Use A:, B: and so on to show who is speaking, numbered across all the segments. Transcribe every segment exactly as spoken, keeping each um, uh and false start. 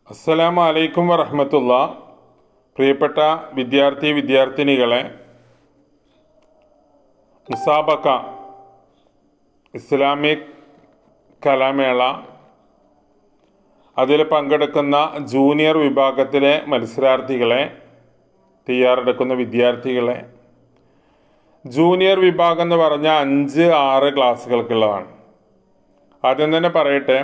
A: അസ്സലാമു അലൈക്കും വറഹ്മത്തുള്ള. പ്രിയപ്പെട്ട വിദ്യാർത്ഥി വിദ്യാർത്ഥിനികളെ, മുസാബക്ക ഇസ്ലാമിക് കലാമേള അതിൽ പങ്കെടുക്കുന്ന ജൂനിയർ വിഭാഗത്തിലെ മത്സരാർത്ഥികളെ, തയ്യാറെടുക്കുന്ന വിദ്യാർത്ഥികളെ, ജൂനിയർ വിഭാഗം എന്ന് പറഞ്ഞാൽ അഞ്ച് ആറ് ക്ലാസ്സുകൾക്കുള്ളതാണ്. ആദ്യം തന്നെ പറയട്ടെ,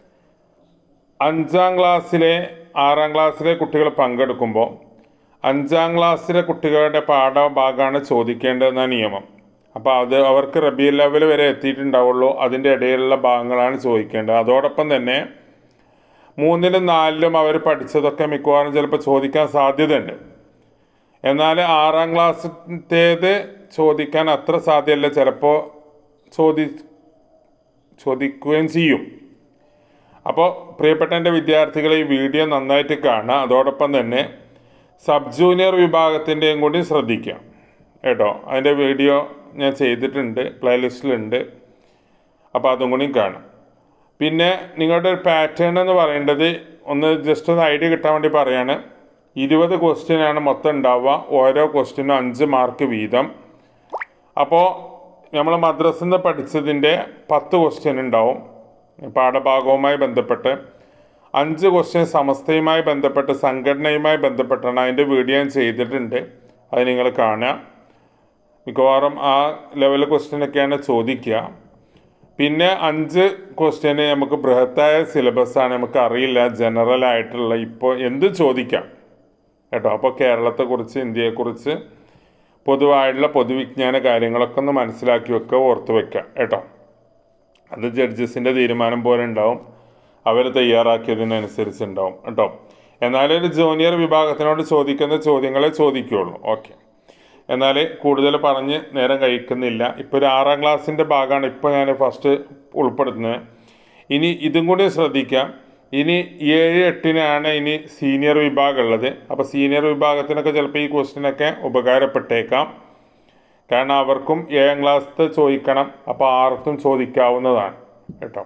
A: അഞ്ചാം ക്ലാസ്സിലെ ആറാം ക്ലാസ്സിലെ കുട്ടികൾ പങ്കെടുക്കുമ്പോൾ അഞ്ചാം ക്ലാസ്സിലെ കുട്ടികളുടെ പാഠഭാഗമാണ് ചോദിക്കേണ്ടതെന്ന നിയമം. അപ്പോൾ അത് അവർക്ക് റബീഉൽ അവ്വൽ വരെ എത്തിയിട്ടുണ്ടാവുള്ളൂ, അതിൻ്റെ ഇടയിലുള്ള ഭാഗങ്ങളാണ് ചോദിക്കേണ്ടത്. അതോടൊപ്പം തന്നെ മൂന്നിലും നാലിലും അവർ പഠിച്ചതൊക്കെ മിക്കവാറും ചിലപ്പോൾ ചോദിക്കാൻ സാധ്യതയുണ്ട്. എന്നാൽ ആറാം ക്ലാസ്സിൻ്റേത് ചോദിക്കാൻ അത്ര സാധ്യമല്ല, ചിലപ്പോൾ ചോദി ചോദിക്കുകയും ചെയ്യും. അപ്പോൾ പ്രിയപ്പെട്ട എൻ്റെ വിദ്യാർത്ഥികളെ, ഈ വീഡിയോ നന്നായിട്ട് കാണുക. അതോടൊപ്പം തന്നെ സബ് ജൂനിയർ വിഭാഗത്തിൻ്റെയും കൂടി ശ്രദ്ധിക്കുക കേട്ടോ. അതിൻ്റെ വീഡിയോ ഞാൻ ചെയ്തിട്ടുണ്ട്, പ്ലേലിസ്റ്റിലുണ്ട്. അപ്പോൾ അതും കൂടി കാണാം. പിന്നെ നിങ്ങളുടെ ഒരു പാറ്റേൺ എന്ന് പറയേണ്ടത്, ഒന്ന് ജസ്റ്റ് ഒന്ന് ഐഡിയ കിട്ടാൻ വേണ്ടി പറയാണ്, ഇരുപത് ക്വസ്റ്റ്യനാണ് മൊത്തം ഉണ്ടാവുക. ഓരോ ക്വസ്റ്റ്യനും അഞ്ച് മാർക്ക് വീതം. അപ്പോൾ നമ്മൾ മദ്രസയിൽ നിന്ന് പഠിച്ചതിൻ്റെ പത്ത് ക്വസ്റ്റ്യൻ ഉണ്ടാവും പാഠഭാഗവുമായി ബന്ധപ്പെട്ട്. അഞ്ച് ക്വസ്റ്റ്യൻ സമസ്തയുമായി ബന്ധപ്പെട്ട്, സംഘടനയുമായി ബന്ധപ്പെട്ടാണ്. അതിൻ്റെ വീഡിയോ ഞാൻ ചെയ്തിട്ടുണ്ട്, അത് നിങ്ങൾ കാണുക. മിക്കവാറും ആ ലെവൽ ക്വസ്റ്റ്യനൊക്കെയാണ് ചോദിക്കുക. പിന്നെ അഞ്ച് ക്വസ്റ്റ്യന് നമുക്ക് ബൃഹത്തായ സിലബസാണ്, നമുക്ക് അറിയില്ല, ജനറൽ ആയിട്ടുള്ള ഇപ്പോൾ എന്ത് ചോദിക്കാം കേട്ടോ. അപ്പോൾ കേരളത്തെക്കുറിച്ച്, ഇന്ത്യയെക്കുറിച്ച്, പൊതുവായിട്ടുള്ള പൊതുവിജ്ഞാന കാര്യങ്ങളൊക്കെ ഒന്ന് മനസ്സിലാക്കി വെക്കുക, ഓർത്ത് വെക്കുക കേട്ടോ. അത് ജഡ്ജസിൻ്റെ തീരുമാനം പോലെ ഉണ്ടാവും, അവർ തയ്യാറാക്കിയതിനനുസരിച്ച് ഉണ്ടാവും കേട്ടോ. എന്നാലും ഒരു ജൂനിയർ വിഭാഗത്തിനോട് ചോദിക്കുന്ന ചോദ്യങ്ങളെ ചോദിക്കുകയുള്ളൂ. ഓക്കെ, എന്നാൽ കൂടുതൽ പറഞ്ഞ് നേരം കഴിക്കുന്നില്ല. ഇപ്പോൾ ഒരു ആറാം ക്ലാസ്സിൻ്റെ ഭാഗമാണ് ഇപ്പോൾ ഞാൻ ഫസ്റ്റ് ഉൾപ്പെടുത്തുന്നത്. ഇനി ഇതും കൂടി ശ്രദ്ധിക്കാം. ഇനി ഏഴ് എട്ടിനാണ് ഇനി സീനിയർ വിഭാഗം ഉള്ളത്. അപ്പോൾ സീനിയർ വിഭാഗത്തിനൊക്കെ ചിലപ്പോൾ ഈ ക്വസ്റ്റ്യനൊക്കെ ഉപകാരപ്പെട്ടേക്കാം, കാരണം അവർക്കും ഏഴാം ക്ലാസ്സിൽ ചോദിക്കണം. അപ്പോൾ ആർക്കും ചോദിക്കാവുന്നതാണ് കേട്ടോ.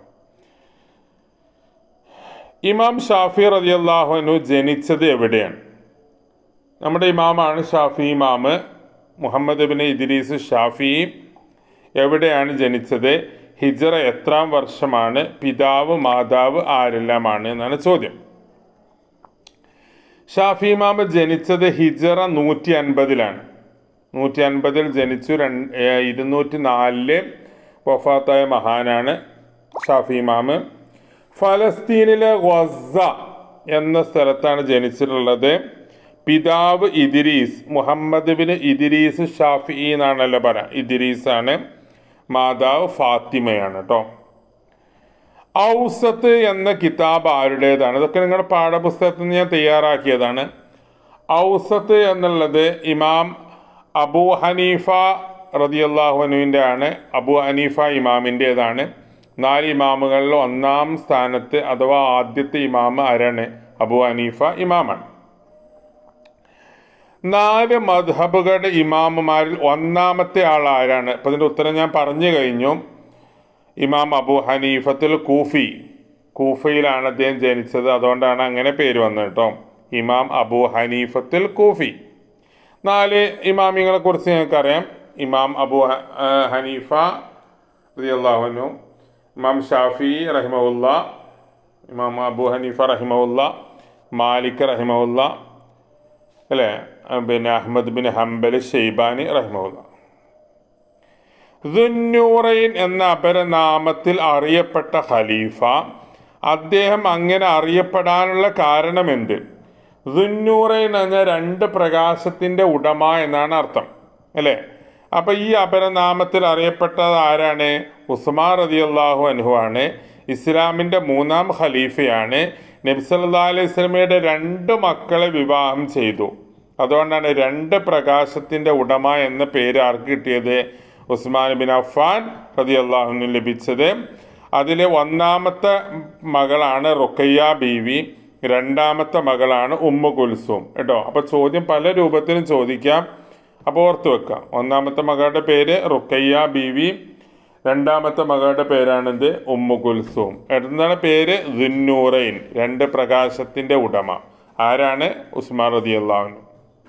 A: ഇമാം ഷാഫി റളിയല്ലാഹു അൻഹു ജനിച്ചത് എവിടെയാണ്? നമ്മുടെ ഇമാമാണ് ഷാഫി ഇമാം മുഹമ്മദ് ഇബ്നു ഇദ്രീസ് ഷാഫി. എവിടെയാണ് ജനിച്ചത്? ഹിജ്റ എത്രാം വർഷമാണ്? പിതാവ് മാതാവ് ആരെല്ലാമാണ് എന്നാണ് ചോദ്യം. ഷാഫി ഇമാം ജനിച്ചത് ഹിജ്റ നൂറ്റി അൻപതിലാണ്. നൂറ്റി അൻപതിൽ ജനിച്ചു. രണ്ട് ഇരുന്നൂറ്റി നാലില് വഫാത്തായ മഹാനാണ് ഷാഫി ഇമാം. ഫലസ്തീനിലെ ഗസ എന്ന സ്ഥലത്താണ് ജനിച്ചിട്ടുള്ളത്. പിതാവ് ഇദ്രീസ്, മുഹമ്മദ് ബിൻ ഇദ്രീസ് ഷാഫി എന്നാണല്ലോ പറയാം, ഇദ്രീസാണ്. മാതാവ് ഫാത്തിമയാണ് കേട്ടോ. ഔസത്ത് എന്ന കിതാബ് ആരുടേതാണ്? ഇതൊക്കെ നിങ്ങളുടെ പാഠപുസ്തകത്തിൽ നിന്ന് ഞാൻ തയ്യാറാക്കിയതാണ്. ഔസത്ത് എന്നുള്ളത് ഇമാം അബൂ ഹനീഫ റളിയല്ലാഹു അൻഹുവിൻ്റെ ആണ്. അബൂ ഹനീഫ ഇമാമിൻ്റേതാണ്. നാല് ഇമാമുകളിൽ ഒന്നാം സ്ഥാനത്ത് അഥവാ ആദ്യത്തെ ഇമാം ആരാണ്? അബൂ ഹനീഫ ഇമാമാണ്. നാല് മദ്ഹബുകളുടെ ഇമാമുമാരിൽ ഒന്നാമത്തെ ആൾ ആരാണ്? അപ്പം ഇതിൻ്റെ ഉത്തരം ഞാൻ പറഞ്ഞു കഴിഞ്ഞു. ഇമാം അബൂ ഹനീഫത്തുൽ കൂഫി. കൂഫയിലാണ് അദ്ദേഹം ജനിച്ചത്, അതുകൊണ്ടാണ് അങ്ങനെ പേര് വന്നത് കേട്ടോ, ഇമാം അബൂ ഹനീഫത്തുൽ കൂഫി. നാല് ഇമാമിങ്ങളെ കുറിച്ച് ഞങ്ങൾക്കറിയാം. ഇമാം അബൂ ഹനീഫ റളിയല്ലാഹു അൻഹു, ഇമാം ഷാഫി റഹിമഹുല്ല, ഇമാം അബൂ ഹനീഫ റഹിമഹുല്ല, മാലിക് റഹിമഹുല്ല, അല്ലേ, പിന്നെ അഹ്മദ് ബിൻ ഹംബൽ ഷെയ്ബാനി റഹിമഹുല്ല. ദുന്നൂറൈൻ എന്ന അപരനാമത്തിൽ അറിയപ്പെട്ട ഖലീഫ, അദ്ദേഹം അങ്ങനെ അറിയപ്പെടാനുള്ള കാരണമെന്ത്? ദുന്നൂറൈൻ എന്ന രണ്ട് പ്രകാശത്തിൻ്റെ ഉടമ എന്നാണ് അർത്ഥം, അല്ലേ. അപ്പോൾ ഈ അപരനാമത്തിൽ അറിയപ്പെട്ടത് ആരാണ്? ഉസ്മാൻ റളിയല്ലാഹു അൻഹു ആണ്. ഇസ്ലാമിൻ്റെ മൂന്നാം ഖലീഫയാണ്. നബി സല്ലല്ലാഹു അലൈഹി വസല്ലമയുടെ രണ്ട് മക്കളെ വിവാഹം ചെയ്തു. അതുകൊണ്ടാണ് രണ്ട് പ്രകാശത്തിൻ്റെ ഉടമ എന്ന പേര് ആർക്ക് കിട്ടിയത്? ഉസ്മാൻ ബിൻ അഫ്ഫാൻ റളിയല്ലാഹു അൻഹു ലഭിച്ചത്. അതിൽ ഒന്നാമത്തെ മകളാണ് റുഖയ്യ ബീവി, രണ്ടാമത്തെ മകളാണ് ഉമ്മു കുൽസൂം കേട്ടോ. അപ്പോൾ ചോദ്യം പല രൂപത്തിലും ചോദിക്കാം, അപ്പോൾ ഓർത്ത് വെക്കാം. ഒന്നാമത്തെ മകളുടെ പേര് റുഖയ്യ ബീവി, രണ്ടാമത്തെ മകളുടെ പേരാണിത് ഉമ്മു കുൽസൂം. എന്താണ് പേര്? ദുന്നൂറൈൻ, രണ്ട് പ്രകാശത്തിൻ്റെ ഉടമ. ആരാണ്? ഉസ്മാൻ റളിയല്ലാഹു അൻഹു.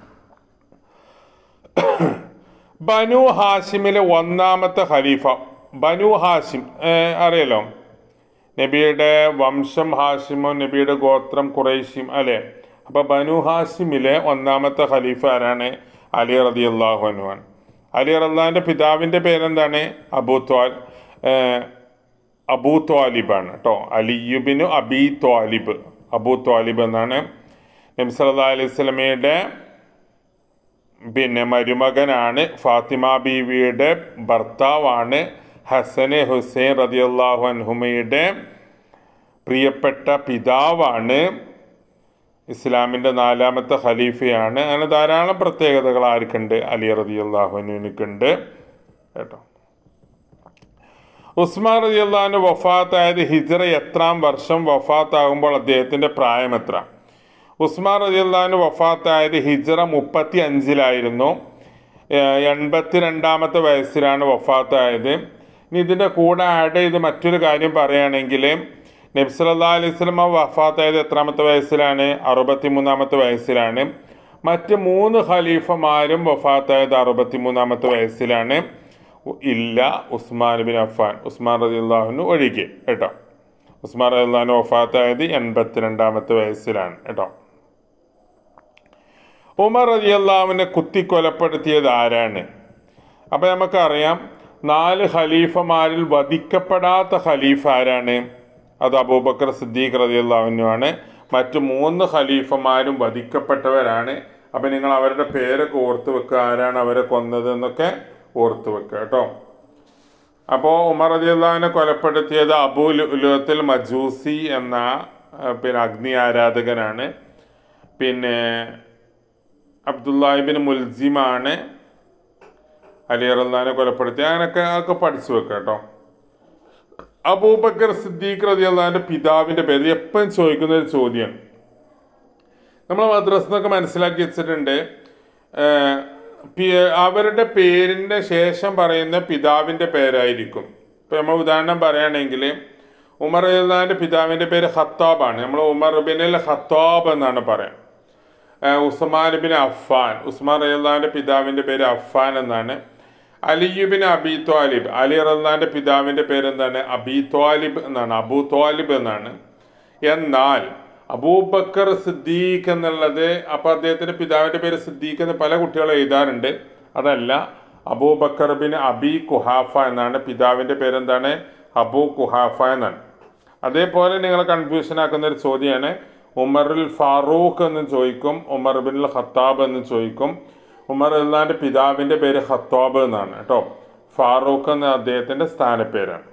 A: ബനു ഹാഷിമിലെ ഒന്നാമത്തെ ഖലീഫ. ബനു ഹാഷിം അറിയാലോ, നബിയുടെ വംശം ഹാഷിമോ, നബിയുടെ ഗോത്രം ഖുറൈശിം അല്ലേ. അപ്പോൾ ബനു ഹാഷിമിലെ ഒന്നാമത്തെ ഖലീഫ ആരാണ്? അലി റളിയല്ലാഹു അൻഹു ആണ്. അലി റളിയല്ലാഹുവിൻ്റെ പിതാവിൻ്റെ പേരെന്താണ്? അബൂ ത്വാൽ അബൂ ത്വാലിബാണ് കേട്ടോ. അലിയുബിനു അബി ത്വാലിബ്, അബൂ ത്വാലിബ് എന്നാണ്. നബി സല്ലല്ലാഹു അലൈഹി വസല്ലമയുടെ പിന്നെ മരുമകനാണ്. ഫാത്തിമ ബീവിയുടെ ഭർത്താവാണ്. ഹസന് ഹുസൈൻ റളിയല്ലാഹു അൻഹുമയുടെ പ്രിയപ്പെട്ട പിതാവാണ്. ഇസ്ലാമിൻ്റെ നാലാമത്തെ ഖലീഫയാണ്. അങ്ങനെ ധാരാളം പ്രത്യേകതകൾ ആർക്കുണ്ട്? അലി റളിയല്ലാഹു അൻഹുവിനുണ്ട് കേട്ടോ. ഉസ്മാൻ റളിയല്ലാഹു അൻഹു വഫാത്തായത് ഹിജ്റ എത്രാം വർഷം? വഫാത്താകുമ്പോൾ അദ്ദേഹത്തിൻ്റെ പ്രായം എത്ര? ഉസ്മാൻ റളിയല്ലാഹു അൻഹു വഫാത്തായത് ഹിജ്റ മുപ്പത്തി അഞ്ചിലായിരുന്നു. എൺപത്തി രണ്ടാമത്തെ വയസ്സിലാണ് വഫാത്തായത്. ഇനി ഇതിൻ്റെ കൂടെ ആഡ് ചെയ്ത് മറ്റൊരു കാര്യം പറയുകയാണെങ്കിൽ നബി സല്ലല്ലാഹു അലൈഹി വസല്ലം വഫാത്തായത് എത്രാമത്തെ വയസ്സിലാണ്? അറുപത്തി മൂന്നാമത്തെ വയസ്സിലാണ്. മറ്റ് മൂന്ന് ഖലീഫമാരും വഫാത്തായത് അറുപത്തി മൂന്നാമത്തെ വയസ്സിലാണ്. ഇല്ല ഉസ്മാൻ ബിൻ അഫ്ഫാൻ, ഉസ്മാൻ റളിയല്ലാഹു അൻഹു ഒഴികെ കേട്ടോ. ഉസ്മാൻ റളിയല്ലാഹു അൻഹു വഫാത്തായത് എൺപത്തി രണ്ടാമത്തെ വയസ്സിലാണ് കേട്ടോ. ഉമർ റളിയല്ലാഹുവിനെ കുത്തിക്കൊലപ്പെടുത്തിയത് ആരാണ്? അപ്പം നമുക്കറിയാം, നാല് ഖലീഫമാരിൽ വധിക്കപ്പെടാത്ത ഖലീഫ ആരാണ്? അത് അബൂബക്കർ സിദ്ദീഖ് റളിയല്ലാഹു അൻഹു ആണ്. മറ്റു മൂന്ന് ഖലീഫമാരും വധിക്കപ്പെട്ടവരാണ്. അപ്പം നിങ്ങൾ അവരുടെ പേരൊക്കെ ഓർത്ത് വെക്കുക, ആരാണ് അവരെ കൊന്നത് എന്നൊക്കെ ഓർത്ത് വെക്കുക കേട്ടോ. അപ്പോൾ ഉമർ റളിയല്ലാഹുവിനെ കൊലപ്പെടുത്തിയത് അബൂ ലുഅത്തുൽ മജൂസി എന്ന പിന്നെ അഗ്നി ആരാധകനാണ്. പിന്നെ അബ്ദുല്ലാഹിബിൻ മുൽജിമാണ് അലി റളിയല്ലാഹുവിനെ കൊലപ്പെടുത്തി. അങ്ങനെയൊക്കെ അതൊക്കെ പഠിച്ചു വെക്കുക കേട്ടോ. അബൂബക്കർ സിദ്ദീഖ് റളിയല്ലാഹുവിൻ്റെ പിതാവിൻ്റെ പേര് എപ്പോഴും ചോദിക്കുന്ന ഒരു ചോദ്യമാണ്. നമ്മൾ മദ്രസന്നൊക്കെ മനസ്സിലാക്കി വെച്ചിട്ടുണ്ട്, അവരുടെ പേരിൻ്റെ ശേഷം പറയുന്ന പിതാവിൻ്റെ പേരായിരിക്കും. ഇപ്പോൾ നമ്മൾ ഉദാഹരണം പറയുകയാണെങ്കിൽ ഉമർ റളിയല്ലാഹുവിൻ്റെ പിതാവിൻ്റെ പേര് ഖത്താബാണ്. നമ്മൾ ഉമർ ബിനുൽ ഖത്താബ് എന്നാണ് പറയാം. ഉസ്മാൻ ബിൻ അഫ്ഫാൻ, ഉസ്മാൻ റളിയല്ലാഹുവിൻ്റെ പിതാവിൻ്റെ പേര് അഫ്ഫാൻ എന്നാണ്. അലിയുബിൻ അബി ത്വാലിബ്, അലി റളിയല്ലാഹുവിൻ്റെ പിതാവിൻ്റെ പേരെന്താണ്? അബി ത്വാലിബ് എന്നാണ്, അബൂ ത്വാലിബ് എന്നാണ്. എന്നാൽ അബൂബക്കർ സിദ്ദീഖ് എന്നുള്ളത്, അപ്പോൾ അദ്ദേഹത്തിൻ്റെ പിതാവിൻ്റെ പേര് സിദ്ദീഖ് എന്ന് പല കുട്ടികളും എഴുതാറുണ്ട്. അതല്ല, അബൂബക്കർ ബിൻ അബി കുഹാഫ എന്നാണ്. പിതാവിൻ്റെ പേരെന്താണ്? അബൂ കുഹാഫ എന്നാണ്. അതേപോലെ നിങ്ങൾ കൺഫ്യൂഷൻ ആക്കുന്ന ഒരു ചോദ്യമാണ്, ഉമറുൽ ഫാറൂഖ് എന്ന് ചോദിക്കും, ഉമർ ബിൻ ഖത്താബ് എന്ന് ചോദിക്കും. ഉമർ റളിയല്ലാഹുവിൻ്റെ പിതാവിൻ്റെ പേര് ഖത്താബ് എന്നാണ് കേട്ടോ. ഫാറൂഖ് എന്ന അദ്ദേഹത്തിൻ്റെ സ്ഥാനപ്പേരാണ്.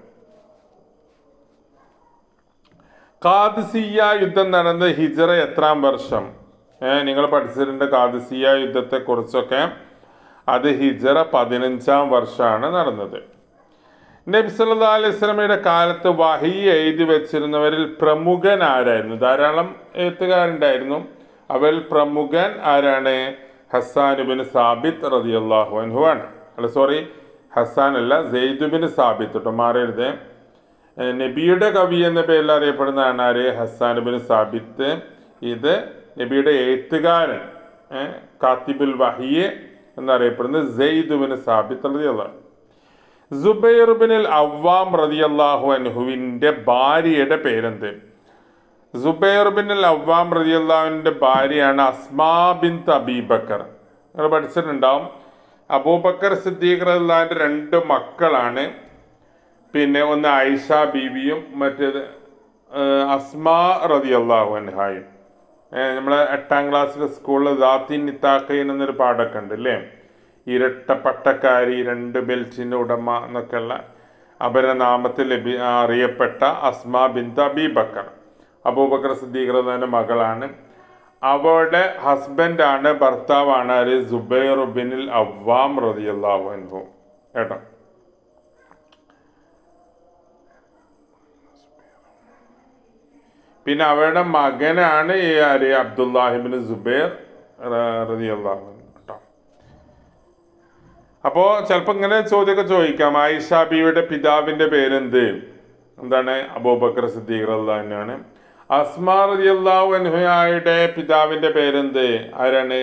A: ഖാദിസിയ്യ യുദ്ധം നടന്നത് ഹിജ്റ എത്രാം വർഷം? ഏഹ് നിങ്ങൾ പഠിച്ചിട്ടുണ്ട് ഖാദിസിയ്യ യുദ്ധത്തെക്കുറിച്ചൊക്കെ. അത് ഹിജ്റ പതിനഞ്ചാം വർഷമാണ് നടന്നത്. നബി സല്ലല്ലാഹു അലൈഹി വസല്ലമയുടെ കാലത്ത് വഹി എഴുതി വെച്ചിരുന്നവരിൽ പ്രമുഖൻ ആരായിരുന്നു? ധാരാളം എഴുത്തുകാരുണ്ടായിരുന്നു. അവരിൽ പ്രമുഖൻ ആരാണ്? ഹസ്സാൻ ഇബ്നു സാബിത്ത് റളിയല്ലാഹു അൻഹു ആണ്. അല്ല സോറി, ഹസ്സാൻ അല്ല, സെയ്ദ് ഇബ്നു സാബിത്ത് കേട്ടോ, മാറരുത്. നബിയുടെ കവി എന്ന പേരിൽ അറിയപ്പെടുന്നതാണ് ആര്? ഹസ്സാൻ ഇബ്നു സാബിത്ത്. ഇത് നബിയുടെ എഴുത്തുകാരൻ, കാത്തിബുൽ വഹിയ് എന്നറിയപ്പെടുന്നത് സെയ്ദ് ഇബ്നു സാബിത്ത് റളിയല്ലാഹു. സുബൈർ ബിനുൽ അവ്വാം റളിയല്ലാഹു അൻഹുവിൻ്റെ ഭാര്യയുടെ പേരെന്ത്? സുബൈർ ബിനുൽ അവ്വാം റളിയല്ലാഹുവിൻ്റെ ഭാര്യയാണ് അസ്മാ ബിൻത് അബീ ബക്കർ. നിങ്ങൾ പഠിച്ചിട്ടുണ്ടാവും. അബൂബക്കർ സിദ്ദീഖ് റളിയല്ലാഹുവിൻ്റെ രണ്ട് മക്കളാണ്. പിന്നെ ഒന്ന് ആയിഷ ബീവിയും മറ്റേത് അസ്മാ റളിയല്ലാഹു അൻഹായും. നമ്മളെ എട്ടാം ക്ലാസ്സിലെ സ്കൂളിൽ ദാത്തി നിത്താഖീൻ എന്നൊരു പാഠമൊക്കെ ഉണ്ട് അല്ലേ? ഇരട്ട പട്ടക്കാരി, രണ്ട് ബെൽറ്റിൻ്റെ ഉടമ എന്നൊക്കെയുള്ള അപരനാമത്തിൽ ലഭി അറിയപ്പെട്ട അസ്മാ ബിൻത് അബീ ബക്കർ അബൂബക്കർ സിദ്ദീഖ് റളിയല്ലാഹുവിൻ്റെ മകളാണ്. അവളുടെ ഹസ്ബൻഡാണ്, ഭർത്താവാണ് ആര്? സുബൈർ ബിനുൽ അവ്വാം റളിയല്ലാഹു അൻഹു കേട്ടോ. പിന്നെ അവരുടെ മകനാണ് ഈ ആര്? അബ്ദുല്ലാഹിബ്നു സുബൈർ റളിയല്ലാഹു അൻഹു കേട്ടോ. അപ്പോൾ ചിലപ്പോൾ ഇങ്ങനെ ചോദ്യമൊക്കെ ചോദിക്കാം, ആയിഷ ബീവിയുടെ പിതാവിൻ്റെ പേരെന്ത്? എന്താണ്? അബൂബക്കർ സിദ്ദീഖ് റളിയല്ലാഹു അൻഹു ആണ്. അസ്മാ റളിയല്ലാഹു അൻഹയുടെ പിതാവിൻ്റെ പേരെന്ത്? ആരാണ്?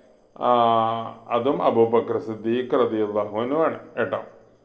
A: അതും അബൂബക്കർ സിദ്ദീഖ് റളിയല്ലാഹു അൻഹു ആണ് കേട്ടോ.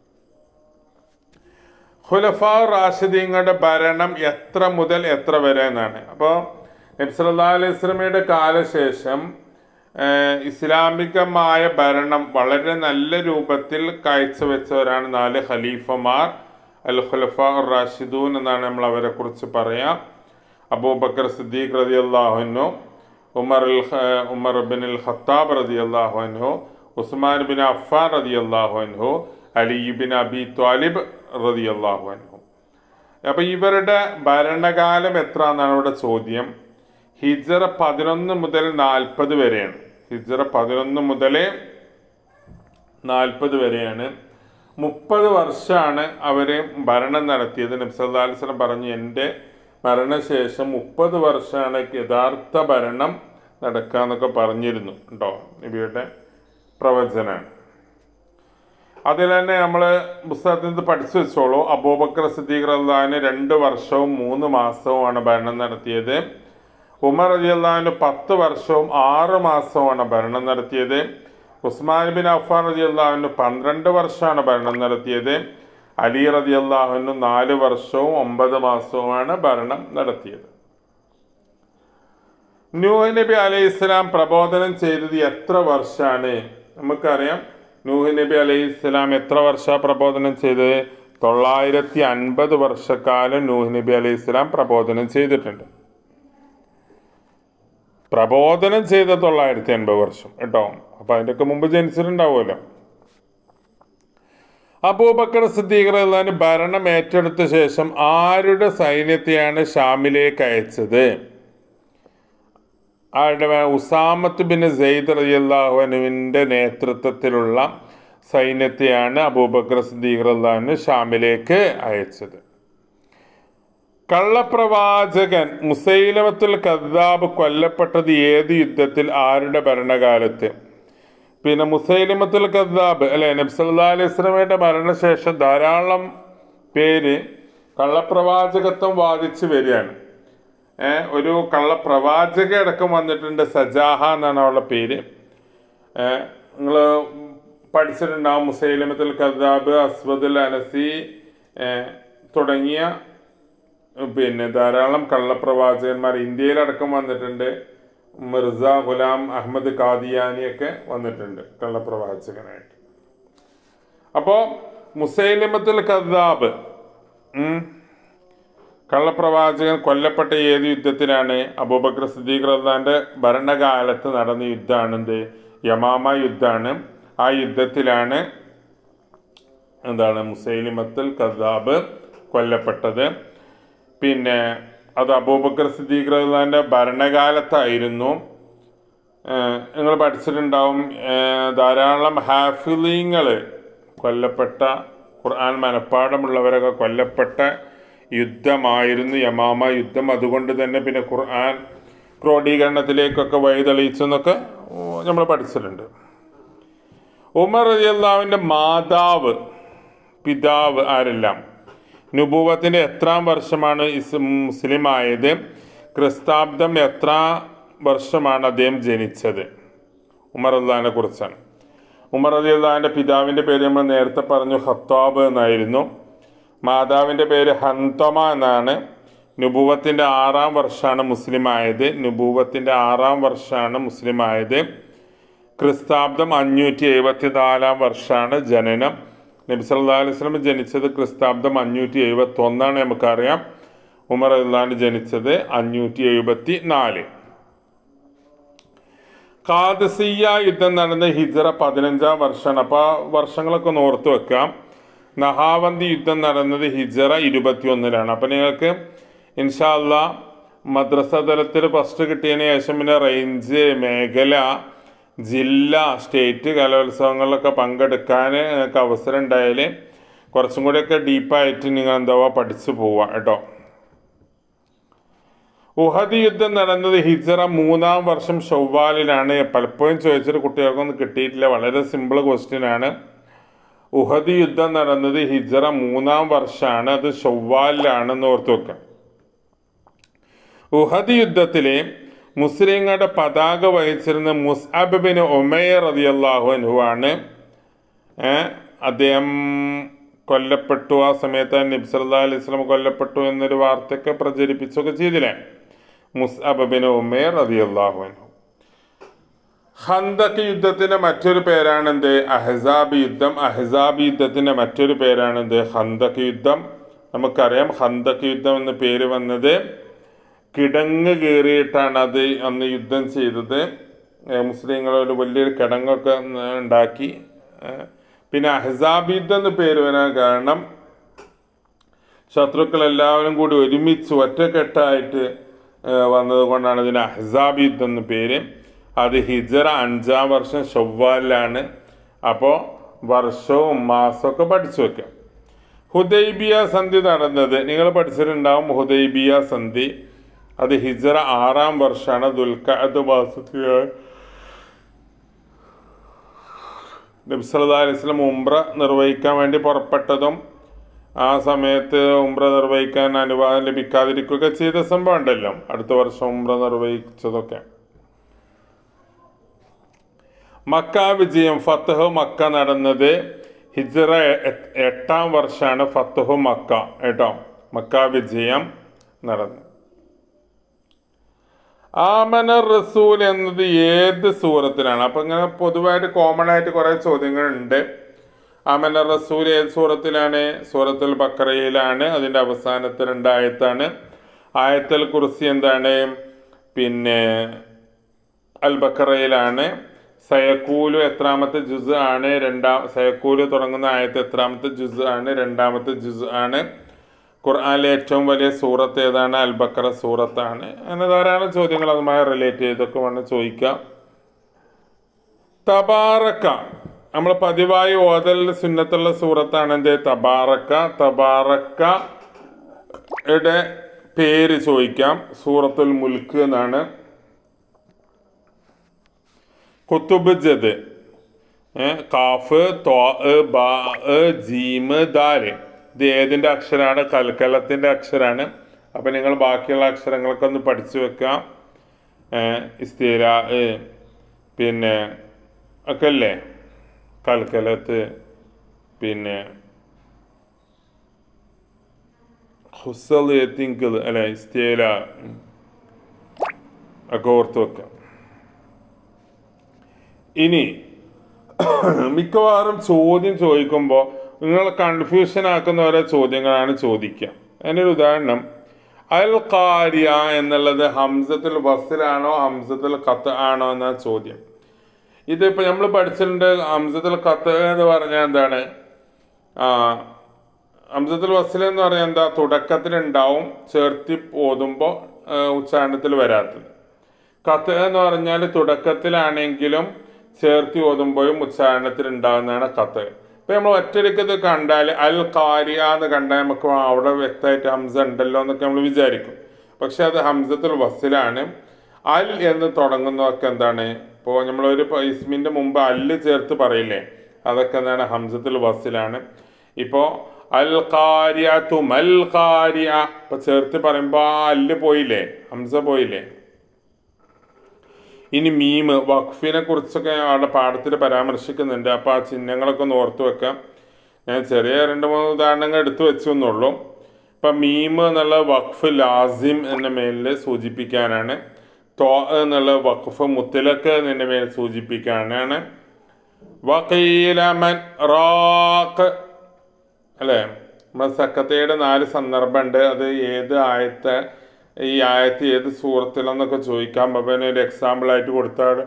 A: ഖുലഫാ റാഷിദീങ്ങളുടെ ഭരണം എത്ര മുതൽ എത്ര വരെ എന്നാണ്. അപ്പോൾ നബി സല്ലല്ലാഹു അലൈഹി വസല്ലമയുടെ കാലശേഷം ഇസ്ലാമികമായ ഭരണം വളരെ നല്ല രൂപത്തിൽ കാഴ്ചവെച്ചവരാണ് നാല് ഖലീഫമാർ, അൽ ഖുലഫാ റാഷിദൂൻ എന്നാണ് നമ്മൾ അവരെ കുറിച്ച് പറയാം. അബൂബക്കർ സിദ്ദീഖ് റളിയല്ലാഹു അൻഹു, ഉമർ ഉമർ ബിൻ അൽ ഖത്താബ് റളിയല്ലാഹു അൻഹു, ഉസ്മാൻ ബിൻ അഫ്ഫാൻ റളിയല്ലാഹു അൻഹു, അലി ബിൻ അബി ത്വാലിബ് റളിയല്ലാഹു അൻഹു. അപ്പോൾ ഇവരുടെ ഭരണകാലം എത്ര എന്നാണ് ഇവിടെ ചോദ്യം. ഹിജ്റ പതിനൊന്ന് മുതൽ നാൽപ്പത് വരെയാണ്. ഹിജ്റ പതിനൊന്ന് മുതൽ നാൽപ്പത് വരെയാണ്. മുപ്പത് വർഷമാണ് അവർ ഭരണം നടത്തിയത്. നബി സല്ലല്ലാഹു അലൈഹി വസല്ലം പറഞ്ഞു, എൻ്റെ മരണശേഷം മുപ്പത് വർഷമാണ് യഥാർത്ഥ ഭരണം നടക്കുക എന്നൊക്കെ പറഞ്ഞിരുന്നു കേട്ടോ. നബിയുടെ പ്രവചനമാണ്. അതിൽ തന്നെ നമ്മൾ പുസ്തകത്തിൽ നിന്ന് പഠിച്ചു വെച്ചോളൂ. അബൂബക്കർ സിദ്ദീഖ് റളിയല്ലാഹു അൻഹു രണ്ട് വർഷവും മൂന്ന് മാസവുമാണ് ഭരണം നടത്തിയത്. ഉമർ റളിയല്ലാഹു അൻഹു പത്ത് വർഷവും ആറ് മാസവുമാണ് ഭരണം നടത്തിയത്. ഉസ്മാൻ ബിൻ അഫ്ഫാൻ റളിയല്ലാഹു അൻഹു പന്ത്രണ്ട് വർഷമാണ് ഭരണം നടത്തിയത്. അലി റളിയല്ലാഹു അൻഹു നാല് വർഷവും ഒമ്പത് മാസവുമാണ് ഭരണം നടത്തിയത്. നൂഹ് നബി അലൈഹി ഇസ്ലാം പ്രബോധനം ചെയ്തത് എത്ര വർഷമാണ്? നമുക്കറിയാം, നൂഹ് നബി അലൈഹി ഇസ്ലാം എത്ര വർഷം പ്രബോധനം ചെയ്തത്? തൊള്ളായിരത്തി അൻപത് വർഷക്കാലം നൂഹ് നബി അലൈഹി ഇസ്ലാം പ്രബോധനം ചെയ്തിട്ടുണ്ട്. പ്രബോധനം ചെയ്ത തൊള്ളായിരത്തി അൻപത് വർഷം കേട്ടോ. അപ്പം അതിൻ്റെയൊക്കെ മുമ്പ് ജനിച്ചിട്ടുണ്ടാവുമല്ലോ. അബൂബക്കർ സിദ്ദീഖ് റളിയല്ലാഹു അൻഹു ഭരണം ഏറ്റെടുത്ത ശേഷം ആരുടെ സൈന്യത്തെയാണ് ഷാമിലേക്ക് അയച്ചത്? ആരുടെ? ഉസാമത്ത് ബിൻ സെയ്ദ് റളിയല്ലാഹു അൻഹുവിൻ്റെ നേതൃത്വത്തിലുള്ള സൈന്യത്തെയാണ് അബൂബക്കർ സിദ്ദീഖ് റളിയല്ലാഹു അൻഹു ഷാമിലേക്ക് അയച്ചത്. കള്ളപ്രവാചകൻ മുസൈലമത്തുൽ കദ്ദാബ് കൊല്ലപ്പെട്ടത് ഏത് യുദ്ധത്തിൽ? ആരുടെ ഭരണകാലത്ത്? പിന്നെ മുസൈലിമത്തുൽ കദ്ദാബ് അല്ലെ നബി സല്ലല്ലാഹു അലൈഹി വസല്ലമയുടെ മരണശേഷം ധാരാളം പേര് കള്ളപ്രവാചകത്വം വാദിച്ച് വരികയാണ്. ഏഹ് ഒരു കള്ളപ്രവാചക അടക്കം വന്നിട്ടുണ്ട്. സജാഹ എന്നാണ് അവളുടെ പേര്. നിങ്ങൾ പഠിച്ചിട്ടുണ്ടാവും. മുസൈലിമത്തുൽ കദ്ദാബ്, അസ്വദുൽ അനസി തുടങ്ങിയ പിന്നെ ധാരാളം കള്ളപ്രവാചകന്മാർ ഇന്ത്യയിലടക്കം വന്നിട്ടുണ്ട്. മിർസ ഗുലാം അഹമ്മദ് ഖാദിയാനിയൊക്കെ വന്നിട്ടുണ്ട് കള്ളപ്രവാചകനായിട്ട്. അപ്പോൾ മുസൈലിമത്തുൽ കദ്ദാബ് കള്ളപ്രവാചകൻ കൊല്ലപ്പെട്ട ഏത് യുദ്ധത്തിലാണ്? അബൂബക്കർ സിദ്ദീഖ് റളിയല്ലാഹുവിൻ്റെ ഭരണകാലത്ത് നടന്ന യുദ്ധമാണ് എന്ത്? യമാമ യുദ്ധമാണ്. ആ യുദ്ധത്തിലാണ് എന്താണ് മുസൈലിമത്തുൽ കദ്ദാബ് കൊല്ലപ്പെട്ടത്. പിന്നെ അത് അബൂബക്കർ സിദ്ദീഖ് റളിയല്ലാഹുവിൻ്റെ ഭരണകാലത്തായിരുന്നു. നിങ്ങൾ പഠിച്ചിട്ടുണ്ടാവും, ധാരാളം ഹാഫിളീങ്ങൾ കൊല്ലപ്പെട്ട, ഖുർആൻ മനപ്പാടമുള്ളവരൊക്കെ കൊല്ലപ്പെട്ട യുദ്ധമായിരുന്നു യമാമ യുദ്ധം. അതുകൊണ്ട് തന്നെ പിന്നെ ഖുർആൻ ക്രോഡീകരണത്തിലേക്കൊക്കെ വഴി തെളിയിച്ചെന്നൊക്കെ നമ്മൾ പഠിച്ചിട്ടുണ്ട്. ഉമർ റളിയല്ലാഹുവിൻ്റെ മാതാവ്, പിതാവ് ആരെല്ലാം? നുബുവത്തിൻ്റെ എത്രാം വർഷമാണ് ഇസ് മുസ്ലിം ആയത്? ക്രിസ്താബ്ദം എത്രാം വർഷമാണ് അദ്ദേഹം ജനിച്ചത്? ഉമർ റളിയല്ലാഹുവിനെ കുറിച്ചാണ്. ഉമർ റളിയല്ലാഹുവിൻ്റെ പിതാവിൻ്റെ പേര് നമ്മൾ നേരത്തെ പറഞ്ഞു, ഖത്താബ് എന്നായിരുന്നു. മാതാവിൻ്റെ പേര് ഹന്തമ എന്നാണ്. നുബുവത്തിൻ്റെ ആറാം വർഷമാണ് മുസ്ലിം ആയത്. നുബുവത്തിൻ്റെ ആറാം വർഷമാണ് മുസ്ലിം ആയത്. ക്രിസ്താബ്ദം അഞ്ഞൂറ്റി എഴുപത്തി നാലാം വർഷമാണ് ജനനം. നബി സല്ലല്ലാഹു അലൈഹി വസല്ലം ജനിച്ചത് ക്രിസ്താബ്ദം അഞ്ഞൂറ്റി എഴുപത്തി ഒന്നാണ് നമുക്കറിയാം. ഉമർ റളിയല്ലാഹു ജനിച്ചത് അഞ്ഞൂറ്റി എഴുപത്തി നാല്. ഖാദിസിയ്യ യുദ്ധം നടന്ന ഹിജ്റ പതിനഞ്ചാം വർഷമാണ്. അപ്പോൾ വർഷങ്ങളൊക്കെ ഒന്ന് ഓർത്ത് വെക്കാം. നഹാവന്തി യുദ്ധം നടന്നത് ഹിജ്റ ഇരുപത്തി ഒന്നിലാണ്. അപ്പം നിങ്ങൾക്ക് ഇൻഷാ അല്ലാഹ് മദ്രസ തലത്തിൽ ഫസ്റ്റ് കിട്ടിയതിന് ശേഷം പിന്നെ റേഞ്ച്, മേഖല, ജില്ല, സ്റ്റേറ്റ് കലോത്സവങ്ങളിലൊക്കെ പങ്കെടുക്കാൻ നിങ്ങൾക്ക് അവസരം ഉണ്ടായാൽ കുറച്ചും കൂടിയൊക്കെ ഡീപ്പായിട്ട് നിങ്ങൾ എന്താ പഠിച്ചു പോവുക കേട്ടോ. ഉഹദ് യുദ്ധം നടന്നത് ഹിജ്റ മൂന്നാം വർഷം ഷവ്വാലിലാണ്. പലപ്പോഴും ചോദിച്ചിട്ട് കുട്ടികൾക്കൊന്നും കിട്ടിയിട്ടില്ല. വളരെ സിമ്പിൾ ക്വസ്റ്റ്യൻ ആണ്. ഉഹദ് യുദ്ധം നടന്നത് ഹിജ്റ മൂന്നാം വർഷമാണ്. അത് ഷവ്വാലിലാണെന്ന് ഓർത്തു വെക്കാം. ഉഹദ് യുദ്ധത്തിലെ മുസ്ലിങ്ങളുടെ പതാക വഹിച്ചിരുന്ന മുസ്അബ് ബിൻ ഉമൈർ റളിയല്ലാഹു അൻഹു ആണ്. അദ്ദേഹം കൊല്ലപ്പെട്ടു. ആ സമയത്ത് നബി സല്ലല്ലാഹു അലൈഹി വസല്ലം കൊല്ലപ്പെട്ടു എന്നൊരു വാർത്തയൊക്കെ പ്രചരിപ്പിച്ചൊക്കെ ചെയ്തില്ലേ. മുസ്അബ് ബിൻ ഉമൈർ റളിയല്ലാഹു അൻഹു. ഖന്തഖ് യുദ്ധത്തിന്റെ മറ്റൊരു പേരാണെന്ത്? അഹ്സാബ് യുദ്ധം. അഹ്സാബ് യുദ്ധത്തിന്റെ മറ്റൊരു പേരാണെന്ത്? ഖന്തഖ് യുദ്ധം. നമുക്കറിയാം ഖന്തഖ് യുദ്ധം എന്ന പേര് വന്നത് കിടങ്ങ് കയറിയിട്ടാണ് അത് അന്ന് യുദ്ധം ചെയ്തത്. മുസ്ലിങ്ങൾ ഒരു വലിയൊരു കിടങ്ങൊക്കെ ഉണ്ടാക്കി. പിന്നെ അഹ്സാബ് യുദ്ധം എന്ന് പേര് വരാൻ കാരണം ശത്രുക്കൾ എല്ലാവരും കൂടി ഒരുമിച്ച് ഒറ്റക്കെട്ടായിട്ട് വന്നത് കൊണ്ടാണ് ഇതിന് അഹ്സാബ് യുദ്ധം എന്ന് പേര്. അത് ഹിജ്റ അഞ്ചാം വർഷം ഷവ്വാലിലാണ്. അപ്പോൾ വർഷവും മാസമൊക്കെ പഠിച്ചു വെക്കാം. ഹുദൈബിയ സന്ധി നടന്നത് നിങ്ങൾ പഠിച്ചിട്ടുണ്ടാവും. ഹുദൈബിയ സന്ധി അത് ഹിജ്റ ആറാം വർഷമാണ്. ദുൽഖഅദ് മാസത്തിലാണ് നബി സല്ലല്ലാഹു അലൈഹി വസല്ലം ഉംറ നിർവഹിക്കാൻ വേണ്ടി പുറപ്പെട്ടതും ആ സമയത്ത് ഉംറ നിർവഹിക്കാൻ അനുവാദം ലഭിക്കാതിരിക്കുകയൊക്കെ ചെയ്ത സംഭവം ഉണ്ടല്ലോ. അടുത്ത വർഷം ഉംറ നിർവഹിച്ചതൊക്കെ. മക്ക വിജയം ഫത്ഹു മക്ക നടന്നത് ഹിജ്റ എട്ടാം വർഷമാണ്. ഫത്ഹു മക്ക കേട്ടോ, മക്ക വിജയം നടന്നു. ആമന റസൂൽ എന്നത് ഏത് സൂറത്തിലാണ്? അപ്പം ഇങ്ങനെ പൊതുവായിട്ട് കോമൺ ആയിട്ട് കുറേ ചോദ്യങ്ങളുണ്ട്. ആമന റസൂൽ ഏത് സൂറത്തിലാണ്? സൂറത്തുൽ ബഖറയിലാണ്. അതിൻ്റെ അവസാനത്തെ രണ്ടായത്താണ്. ആയത്തുൽ കുർസി എന്താണ്? പിന്നെ അൽ ബഖറയിലാണ്. സയക്കൂലു എത്രാമത്തെ ജുസ് ആണ്? രണ്ടാം സയക്കൂലു തുടങ്ങുന്ന ആയത്ത് എത്രാമത്തെ ജുസ് ആണ്? രണ്ടാമത്തെ ജുസ് ആണ്. ഖുർആനിലെ ഏറ്റവും വലിയ സൂറത്ത് ഏതാണ്? അൽ ബഖറ സൂറത്താണ്. അങ്ങനെ ധാരാളം ചോദ്യങ്ങൾ അതുമായി റിലേറ്റ് ചെയ്തൊക്കെ വേണം ചോദിക്കാം. തബാറക്ക നമ്മൾ പതിവായി ഓതൽ സുന്നത്തുള്ള സൂറത്താണ് എന്ത്? തബാറക്ക. തബാറക്കയുടെ പേര് ചോദിക്കാം. സൂറത്തുൽ മുൽക്ക് എന്നാണ്. കുത്തുബ് ജദ്, കാഫ്, ത്വാ, ബാ, ജീമ്, ദാല്. ഇത് ഏതിൻ്റെ അക്ഷരമാണ്? കൽക്കലത്തിൻ്റെ അക്ഷരമാണ്. അപ്പം നിങ്ങൾ ബാക്കിയുള്ള അക്ഷരങ്ങളൊക്കെ ഒന്ന് പഠിച്ചു വെക്കാം. ഇസ്തില പിന്നെ ഒക്കെ അല്ലേ? കൽക്കലത്ത്, പിന്നെ ഹുസൽ എത്തിങ്കൽ അല്ലെ, ഇസ്തില ഒക്കെ ഓർത്ത് വെക്കാം. ഇനി മിക്കവാറും ചോദ്യം ചോദിക്കുമ്പോൾ നിങ്ങൾ കൺഫ്യൂഷൻ ആക്കുന്ന ഓരോ ചോദ്യങ്ങളാണ് ചോദിക്കുക. അതിനൊരു ഉദാഹരണം, അൽ ഖാരിയ എന്നുള്ളത് ഹംസത്തുൽ വസ്ലാണോ ഹംസത്തുൽ ഖത്ത് ആണോ എന്ന ചോദ്യം. ഇതിപ്പോൾ നമ്മൾ പഠിച്ചിട്ടുണ്ട്. ഹംസത്തുൽ ഖത്ത് എന്ന് പറഞ്ഞാൽ എന്താണ്? ഹംസത്തുൽ വസ്ല എന്ന് പറഞ്ഞാൽ എന്താ? തുടക്കത്തിലുണ്ടാവും, ചേർത്തി ഓതുമ്പോൾ ഉച്ചാരണത്തിൽ വരാത്തത്. ഖത്ത് എന്ന് പറഞ്ഞാൽ തുടക്കത്തിലാണെങ്കിലും ചേർത്തി ഓതുമ്പോഴും ഉച്ചാരണത്തിൽ ഉണ്ടാകുന്നതാണ് ഖത്ത്. ഇപ്പം നമ്മൾ ഒറ്റയ്ക്കത് കണ്ടാൽ അൽ ഖാരിയ എന്ന് കണ്ടാൽ നമുക്ക് അവിടെ വ്യക്തമായിട്ട് ഹംസ ഉണ്ടല്ലോ എന്നൊക്കെ നമ്മൾ വിചാരിക്കും. പക്ഷെ അത് ഹംസത്തുൽ വസ്ലാണ്. അൽ എന്ന് തുടങ്ങുന്നതൊക്കെ എന്താണ്? ഇപ്പോൾ നമ്മളൊരു ഇസ്മിൻ്റെ മുമ്പ് അല്ല് ചേർത്ത് പറയില്ലേ, അതൊക്കെ എന്താണ്? ഹംസത്തുൽ വസ്ലാണ്. ഇപ്പോൾ അൽ ഖാരിയ തു മൽ ഖാരിയ, ഇപ്പം ചേർത്ത് പറയുമ്പോൾ ആ അല്ല് പോയില്ലേ, ഹംസ പോയില്ലേ. ഇനി മീമ്, വഖഫിനെ കുറിച്ചൊക്കെ അവിടെ പാഠത്തിൽ പരാമർശിക്കുന്നുണ്ട്. അപ്പോൾ ആ ചിഹ്നങ്ങളൊക്കെ ഒന്ന് ഓർത്ത് വെക്കാം. ഞാൻ ചെറിയ രണ്ട് മൂന്ന് ഉദാഹരണങ്ങൾ എടുത്തു വെച്ചു എന്നുള്ളൂ. ഇപ്പം മീമ് എന്നുള്ള വഖഫ് ലാസിം എന്ന മേലിൽ സൂചിപ്പിക്കാനാണ്. തോ എന്നുള്ള വഖഫ് മുത്തലക്ക് എന്നതിൻ്റെ മേൽ സൂചിപ്പിക്കാനാണ്. വഖീല മൻ റാഖ് അല്ലേ? നമ്മൾ സക്കത്തയുടെ നാല് സന്ദർഭമുണ്ട്. അത് ഏത് ആയത്തെ ഈ ആയത്ത് ഏത് സൂറത്തിലെന്നൊക്കെ ചോദിക്കാം. അപ്പം ഒരു എക്സാമ്പിളായിട്ട് കൊടുത്താണ്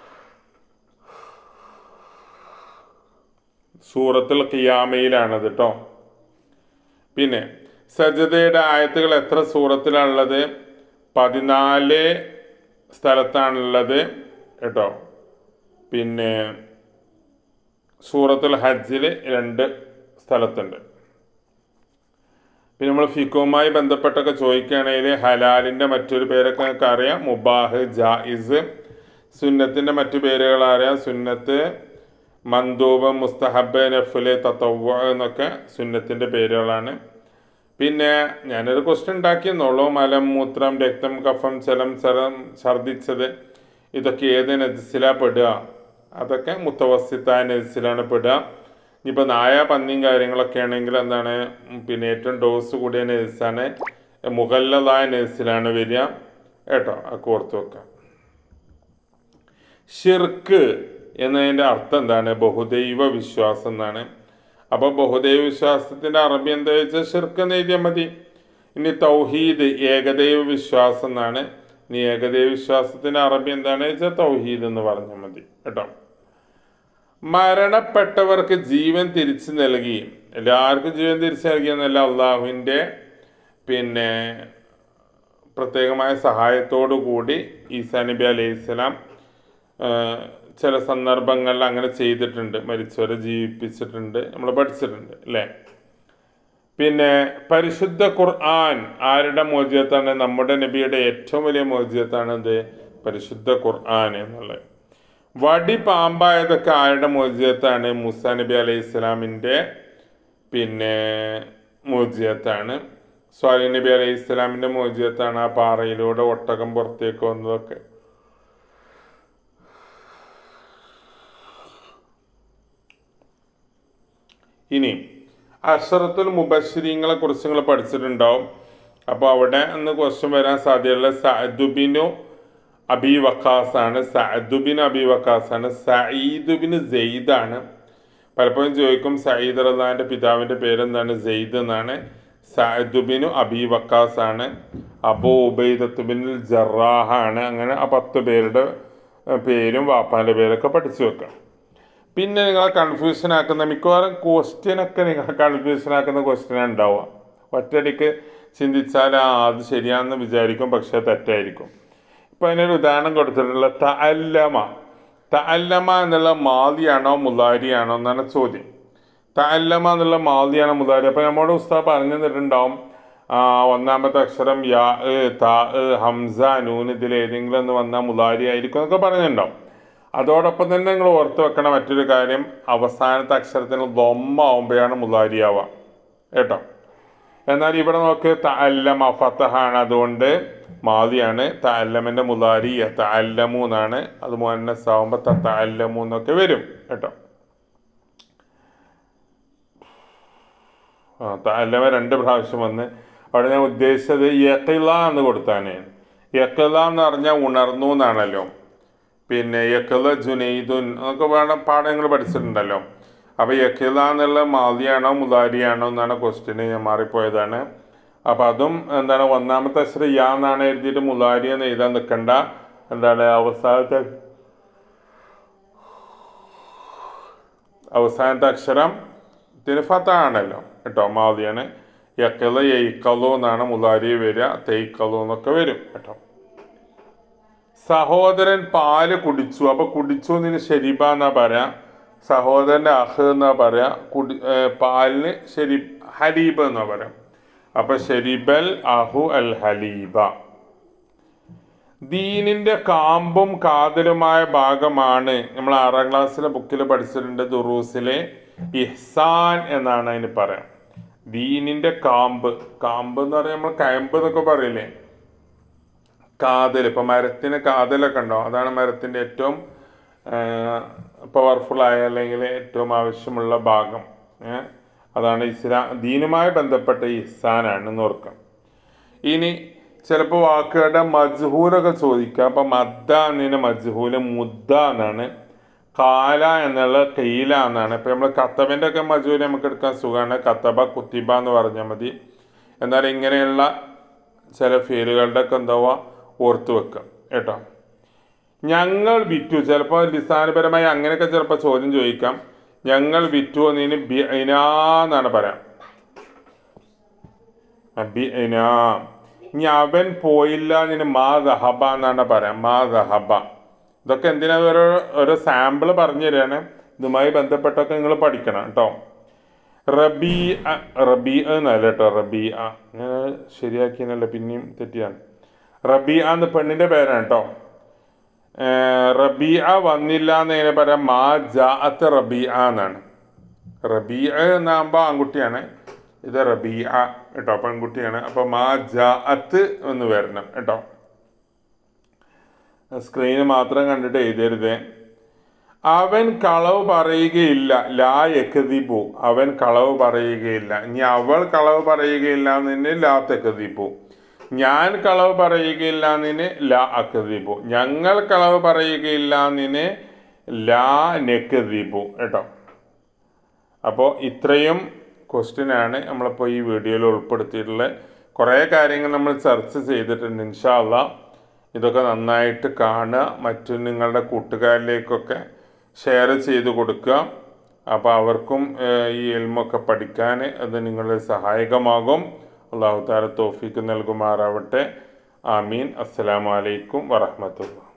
A: സൂറത്തുൽ ഖിയാമയിലാണത് കേട്ടോ. പിന്നെ സജദയുടെ ആയത്തുകൾ എത്ര സൂറത്തിലാണുള്ളത്? പതിനാല് സ്ഥലത്താണുള്ളത് കേട്ടോ. പിന്നെ സൂറത്തുൽ ഹജ്ജിൽ രണ്ട് സ്ഥലത്തുണ്ട്. പിന്നെ നമ്മൾ ഫിഖുമായി ബന്ധപ്പെട്ടൊക്കെ ചോദിക്കുകയാണെങ്കിൽ ഹലാലിൻ്റെ മറ്റൊരു പേരൊക്കെ നിങ്ങൾക്ക് അറിയാം, മുബാഹ്, ജായിസ്. സുന്നത്തിൻ്റെ മറ്റു പേരുകൾ അറിയാം, സുന്നത്ത്, മന്ദൂബ്, മുസ്തഹബ്, നഫ്ല്, തത്തവ്വ എന്നൊക്കെ സുന്നത്തിൻ്റെ പേരുകളാണ്. പിന്നെ ഞാനൊരു ക്വസ്റ്റ്യൻ ഉണ്ടാക്കിയെന്നുള്ളൂ. മലം, മൂത്രം, രക്തം, കഫം, ചലം, ചരം, ഛർദിച്ചത് ഇതൊക്കെ ഏത് നജസിലാണ് പെടുക? അതൊക്കെ മുത്തവസ്സിത്തായ നജസിലാണ് പെടുക. ഇനിയിപ്പോൾ നായ, പന്നിയും കാര്യങ്ങളൊക്കെ ആണെങ്കിൽ എന്താണ്, പിന്നെ ഏറ്റവും ഡോസ് കൂടിയ നജസാണ്, മുഗല്ലദായ നജസിലാണ് വരിക കേട്ടോ. ഒക്കെ ഓർത്ത് വെക്കാം. ഷിർക്ക് എന്നതിൻ്റെ അർത്ഥം എന്താണ്? ബഹുദൈവ വിശ്വാസം എന്നാണ്. അപ്പോൾ ബഹുദൈവ വിശ്വാസത്തിൻ്റെ അറബി എന്താ വെച്ചാൽ ഷിർക്ക് എന്ന് എഴുതിയാൽ മതി. ഇനി തൗഹീദ് ഏകദൈവ വിശ്വാസം എന്നാണ്. ഇനി ഏകദൈവ വിശ്വാസത്തിൻ്റെ അറബി എന്താണ് വെച്ചാൽ തൗഹീദ് എന്ന് പറഞ്ഞാൽ മതി കേട്ടോ. മരണപ്പെട്ടവർക്ക് ജീവൻ തിരിച്ചു നൽകി, എല്ലാവർക്കും ജീവൻ തിരിച്ചു നൽകിയെന്നല്ല, അള്ളാഹുവിൻ്റെ പിന്നെ പ്രത്യേകമായ സഹായത്തോടു കൂടി ഈസാ നബി അലൈഹിസ്സലാം ചില സന്ദർഭങ്ങളിൽ അങ്ങനെ ചെയ്തിട്ടുണ്ട്, മരിച്ചവരെ ജീവിപ്പിച്ചിട്ടുണ്ട്, നമ്മൾ പഠിച്ചിട്ടുണ്ട് അല്ലേ. പിന്നെ പരിശുദ്ധ ഖുർആൻ ആരുടെ മോചിതത്താണ്? നമ്മുടെ നബിയുടെ ഏറ്റവും വലിയ മോചിതത്താണ് ഇത് പരിശുദ്ധ ഖുർആൻ എന്നുള്ളത്. വടി പാമ്പായതൊക്കെ ആരുടെ മോചിതത്താണ്? മൂസാ നബി അലൈഹി ഇസ്ലാമിൻ്റെ പിന്നെ മോചിതത്താണ്. സ്വാലിഹ് നബി അലൈഹി ഇസ്ലാമിൻ്റെ മോചിതത്താണ് ആ പാറയിലൂടെ ഒട്ടകം പുറത്തേക്ക് വന്നതൊക്കെ. ഇനി അഷറത്തുൽ മുബശ്ശിരീങ്ങളെ കുറിച്ച് നിങ്ങൾ പഠിച്ചിട്ടുണ്ടാവും. അപ്പോൾ അവിടെ ഒന്ന് ക്വസ്റ്റ്യൻ വരാൻ സാധ്യതയുള്ള സഅദുബിനു അബി വക്കാസാണ്. സഅദുബിൻ അബി വക്കാസാണ്. സഈദുബിന് സെയ്ദാണ്. പലപ്പോഴും ചോദിക്കും സഈദ് റളിയല്ലാഹുവിൻ്റെ പിതാവിൻ്റെ പേരെന്താണ്? സെയ്ദ് എന്നാണ്. സഅദുബിനു അബി വക്കാസാണ്. അബൂ ഉബൈദത്തുബിനുൽ ജറാഹാണ്. അങ്ങനെ ആ പത്ത് പേരുടെ പേരും വാപ്പാൻ്റെ പേരൊക്കെ പഠിച്ചു വെക്കാം. പിന്നെ നിങ്ങളെ കൺഫ്യൂഷൻ ആക്കുന്ന മിക്കവാറും ക്വസ്റ്റ്യനൊക്കെ നിങ്ങളെ കൺഫ്യൂഷൻ ആക്കുന്ന ക്വസ്റ്റ്യനാണ് ഉണ്ടാവുക. ഒറ്റയടിക്ക് ചിന്തിച്ചാൽ ആ അത് ശരിയാണെന്ന് വിചാരിക്കും, പക്ഷേ തെറ്റായിരിക്കും. ഇപ്പം അതിനൊരു ഉദാഹരണം കൊടുത്തിട്ടുള്ള തഅല്ലമ. തഅല്ലമ എന്നുള്ള മാദിയാണോ മുലാരിയാണോ എന്നാണ് ചോദ്യം. തഅല്ലമ എന്നുള്ള മാദിയാണോ മുലാരി? അപ്പം നമ്മുടെ ഉസ്താദ് പറഞ്ഞു തന്നിട്ടുണ്ടാവും ഒന്നാമത്തെ അക്ഷരം യാ, താ, ഹംസ, നൂൻ ഇതിൽ ഏതെങ്കിലും ഒന്ന് വന്നാൽ മുലാരി ആയിരിക്കും എന്നൊക്കെ പറഞ്ഞിട്ടുണ്ടാവും. അതോടൊപ്പം തന്നെ നിങ്ങൾ ഓർത്ത് വെക്കണ മറ്റൊരു കാര്യം, അവസാനത്തെ അക്ഷരത്തിന് ദൊമ്മ ആവുമ്പോഴാണ് മുലാരിയാവുക കേട്ടോ. എന്നാൽ ഇവിടെ നോക്ക് തഅല്ലമ ഫതഹാണ്, അതുകൊണ്ട് മാദിയാണ്. തഅല്ലമൻ്റെ മുലാരി തഅല്ലമു എന്നാണ്. അത് മുഅന്നസ് ആവുമ്പോൾ തഅല്ലമു എന്നൊക്കെ വരും കേട്ടോ. ആ തഅല്ലമ രണ്ട് പ്രാവശ്യം വന്ന് അവിടെ ഞാൻ ഉദ്ദേശിച്ചത് യഖിള എന്ന് കൊടുത്താണ്. യഖിള എന്ന് പറഞ്ഞാൽ ഉണർന്നു എന്നാണല്ലോ. പിന്നെ യഖിള ജുനൈദുൻ എന്നൊക്കെ വേണം പാഠങ്ങൾ പഠിച്ചിട്ടുണ്ടല്ലോ. അപ്പോൾ യഖിള എന്നുള്ള മാദിയാണോ മുലാരിയാണോ എന്നാണ് ക്വസ്റ്റ്യന്, ഞാൻ മാറിപ്പോയതാണ്. അപ്പം അതും എന്താണ് ഒന്നാമത്തെ അക്ഷരം യാ എന്നാണ് എഴുതിയിട്ട് മുലാരി എന്ന് എഴുതാൻ നിൽക്കണ്ട. എന്താണ് അവസാനത്തെ അവസാനത്തെ അക്ഷരം തിരുഫത്താണല്ലോ കേട്ടോ, മാദിയാണ്. യഖിള യൈഖലു എന്നാണ് മുലാരി വരിക, തൈഖലു എന്നൊക്കെ വരും കേട്ടോ. സഹോദരൻ പാല് കുടിച്ചു, അപ്പോൾ കുടിച്ചു എന്നതിന് ഷെരിബ എന്നാ പറയാ. സഹോദരൻ്റെ അഹ് എന്നാ പറയാ. കുടി പാലിന് ഷെരി ഹലീബ് എന്നാ പറയാം. അപ്പോൾ ഷെരിബൽ അഹു അൽ ഹലീബ. ദീനിൻ്റെ കാമ്പും കാതലുമായ ഭാഗമാണ്, നമ്മൾ ആറാം ക്ലാസ്സിലെ ബുക്കിൽ പഠിച്ചിട്ടുണ്ട്, ദുറൂസിലെ ഇഹ്സാൻ എന്നാണ് അതിന് പറയാം. ദീനിൻ്റെ കാമ്പ്, കാമ്പ് എന്ന് പറഞ്ഞാൽ നമ്മൾ കയമ്പ് എന്നൊക്കെ പറയില്ലേ, കാതൽ. ഇപ്പം മരത്തിന് കാതലൊക്കെ ഉണ്ടാവും, അതാണ് മരത്തിൻ്റെ ഏറ്റവും പവർഫുള്ളായ അല്ലെങ്കിൽ ഏറ്റവും ആവശ്യമുള്ള ഭാഗം. അതാണ് ഇസ്ലാം ദീനുമായി ബന്ധപ്പെട്ട ഇഹ്സാനാണെന്ന് ഓർക്കാം. ഇനി ചിലപ്പോൾ വാക്കുകളുടെ മജ്ഹൂലൊക്കെ ചോദിക്കുക. അപ്പം മദ്ദ എന്നതിന് മജ്ഹൂല് മുദ്ദ എന്നാണ്. കാല എന്നുള്ള കെയില എന്നാണ്. ഇപ്പം നമ്മൾ കത്തബിൻ്റെ ഒക്കെ മജ്ഹൂല് നമുക്ക് എടുക്കാൻ സുഖമാണ്. കത്തബ കുത്തിബ എന്ന് പറഞ്ഞാൽ മതി. എന്നാൽ ഇങ്ങനെയുള്ള ചില ഫീലുകളുടെ ഒക്കെ എന്താവുക ഓർത്ത് വെക്കുക കേട്ടോ. ഞങ്ങൾ വിറ്റു, ചിലപ്പോൾ ലിസാനപരമായി അങ്ങനെയൊക്കെ ചിലപ്പോൾ ചോദ്യം ചോദിക്കാം. ഞങ്ങൾ വിറ്റു എന്നതിന് ബി ഇനാ എന്നാണ് പറയാം. ബി ഇനാ. ഇനി അവൻ പോയില്ല എന്നതിന് മാ ദഹബ എന്നാണ് പറയാം. മാ ദഹബ. ഇതൊക്കെ എന്തിനാ ഓരോ ഓരോ സാമ്പിൾ പറഞ്ഞു തരാണ്. ഇതുമായി ബന്ധപ്പെട്ടൊക്കെ നിങ്ങൾ പഠിക്കണം കേട്ടോ. റബി റബി എന്നല്ല കേട്ടോ, റബി ആ ശരിയാക്കിയെന്നല്ല, പിന്നെയും തെറ്റിയാണ്. റബി എന്ന് പെണ്ണിൻ്റെ പേരാണ് കേട്ടോ. റബീഅ വന്നില്ല എന്നതിനെ പറയാം മാ ജാഅത്ത് റബീഅ എന്നാണ്. റബീഅ എന്നാകുമ്പോൾ ആൺകുട്ടിയാണ്, ഇത് റബീഅ കേട്ടോ, പെൺകുട്ടിയാണ്. അപ്പോൾ മാ ജാഅത്ത് എന്ന് വരണം കേട്ടോ. സ്ക്രീന് മാത്രം കണ്ടിട്ട് എഴുതരുത്. അവൻ കളവ് പറയുകയില്ല, ലാ യക്ദിബു, അവൻ കളവ് പറയുകയില്ല. ഇനി അവൾ കളവ് പറയുകയില്ല എന്നതിന് ലാ തക്ദിബു, ഞാൻ കളവ് പറയുകയില്ല എന്നതിന് ലാ അക്ദിബു, ഞങ്ങൾ കളവ് പറയുകയില്ല എന്നതിന് ലാ നക്ദിബു കേട്ടോ. അപ്പോൾ ഇത്രയും ക്വസ്റ്റ്യനാണ് നമ്മളിപ്പോൾ ഈ വീഡിയോയിൽ ഉൾപ്പെടുത്തിയിട്ടുള്ളത്. കുറേ കാര്യങ്ങൾ നമ്മൾ ചർച്ച ചെയ്തിട്ടുണ്ട്. ഇൻഷാ അല്ലാഹ് ഇതൊക്കെ നന്നായിട്ട് കാണുക, മറ്റു നിങ്ങളുടെ കൂട്ടുകാരിലേക്കൊക്കെ ഷെയർ ചെയ്ത് കൊടുക്കുക. അപ്പോൾ അവർക്കും ഈ ഇൽമൊക്കെ പഠിക്കാൻ അത് നിങ്ങളുടെ സഹായകമാകും. അല്ലാഹു തആല തൗഫീഖ് നൽകുമാറാവട്ടെ. ആമീൻ. അസ്സലാമു അലൈക്കും വറഹ്മത്തുള്ളാഹി.